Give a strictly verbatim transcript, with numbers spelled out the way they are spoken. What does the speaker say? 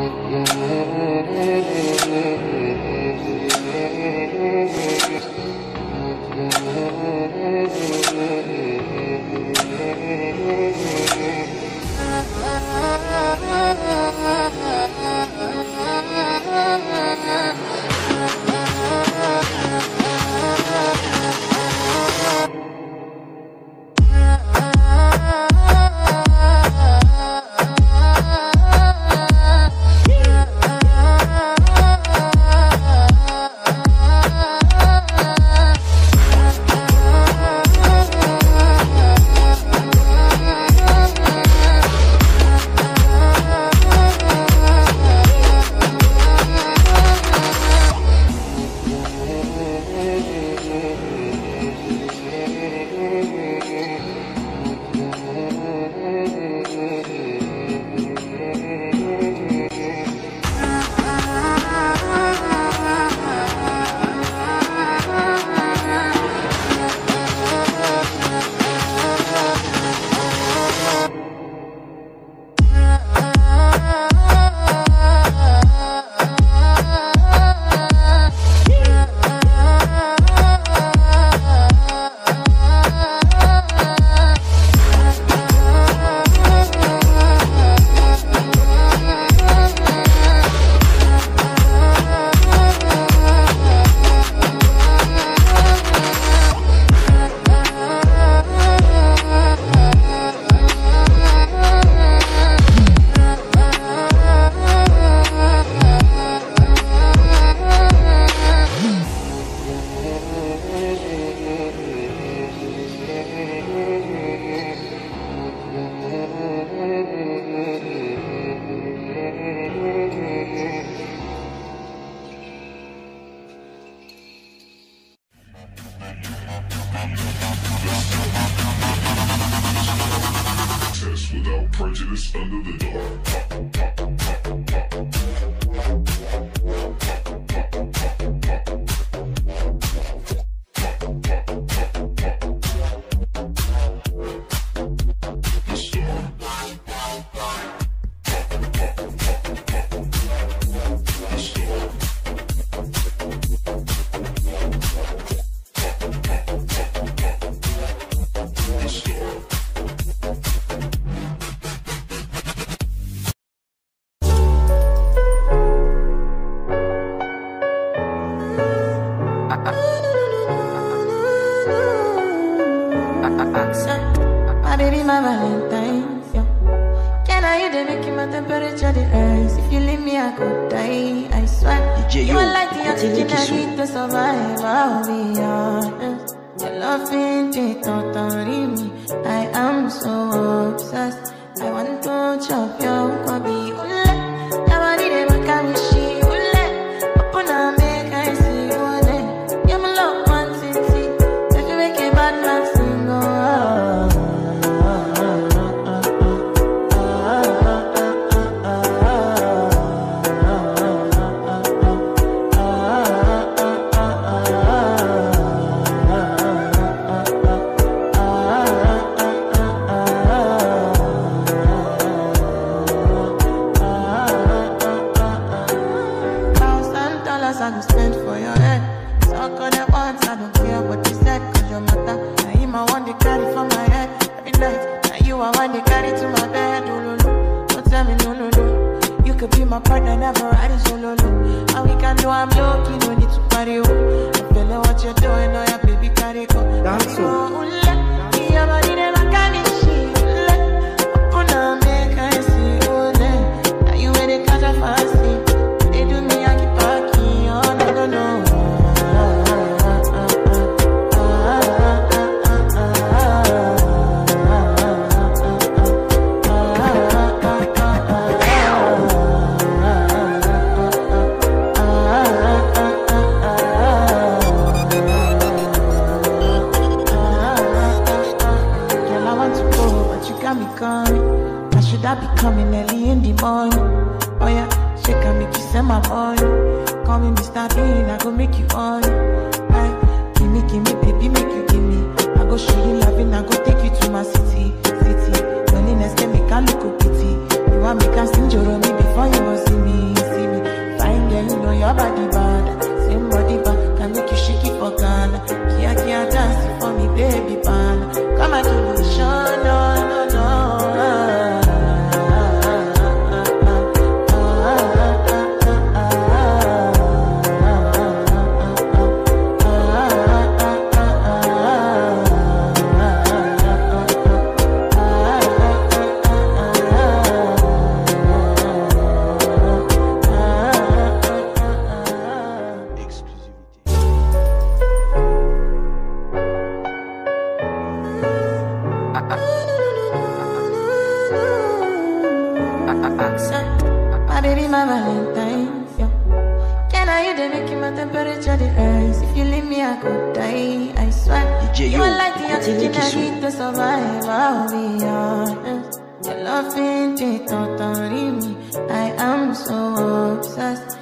prejudice under the door. My baby, my Valentine, yeah. Can I you they make my temperature the rise? If you leave me, I could die. I swear. You are like the oxygen I need to survive. I'll be honest. Your love ain't it, don't me. I am so obsessed. I want to chop your kwabi. Ule, your body they make a wishi. Ule, open up, make I see you ule. You're my love one city. If you make a bad man sing, oh. I go spend for your head. Talk all that once, I don't care what you said, cause your matter. Now him I want to carry for my head every night. Now you I want to carry to my bed. Oh, no, no. Don't tell me no, no, no. You could be my partner, never riding solo, no. And we can do I'm low-key, no need to party, oh. I feel like what you're doing, oh yeah, baby, carry go. Dance, oh. Your body never can be shit. Open up, make I see, oh, now you when they catch a fancy. They do me, I keep parking. No, no. Girl, I want to go, but you got me coming. I should have be coming early in the morning. Oh yeah, she can make you send my money. Call me Mister Bean, I go make you on. Aye, gimme, gimme, baby, make you gimme. I go show you loving, I go take you to my city, city. Loneliness can make a look of pity. You want me can sing your me before you will see me. baby, my Valentine. Yeah. Can I hear the making my temperature the rise? If you leave me, I could die. I swear. D J, you yo, are like the oxygen I Kisu. need to survive. I'll be honest. Your loving, it totally me. I am so obsessed.